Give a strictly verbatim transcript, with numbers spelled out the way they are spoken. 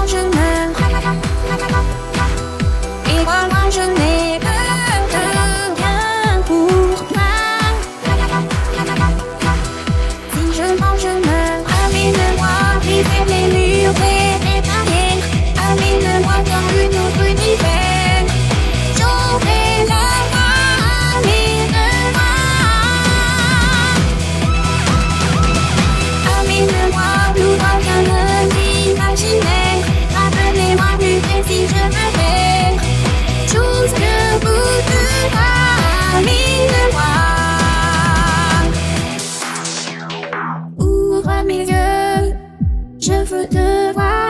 seulement je meurs. Et voilà, je n'ai peur de rien pour toi. Si je mens, je meurs. Emmene-moi, briser les murs et les barrières. Emmene-moi dans une autre univers. J'aurai la voix, emmene-moi. Emmene-moi plus loin qu'un monde imaginaire. Rappelez-moi plus précis, je me perds. Jusque bout de moi, emmene-moi. Ouvre mes yeux, je veux te voir.